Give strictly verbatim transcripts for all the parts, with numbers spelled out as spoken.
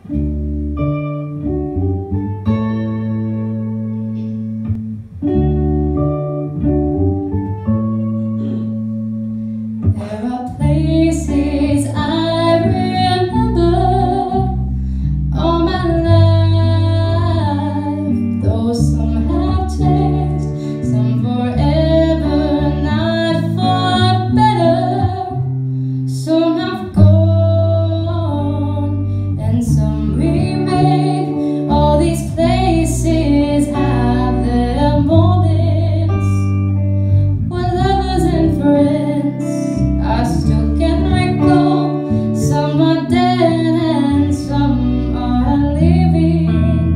There are places I remember all my life, though some have changed, some forever, not for better. Some have gone and some remain. All these places have their moments where lovers and friends I still can recall. Some are dead and some are living.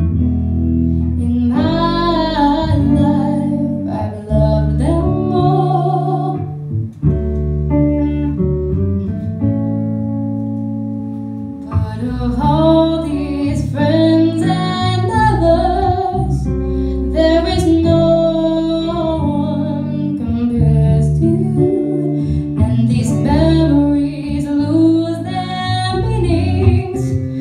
In my life, I've loved them all. But of all these friends and lovers, there is no one compares to you. And these memories lose their meanings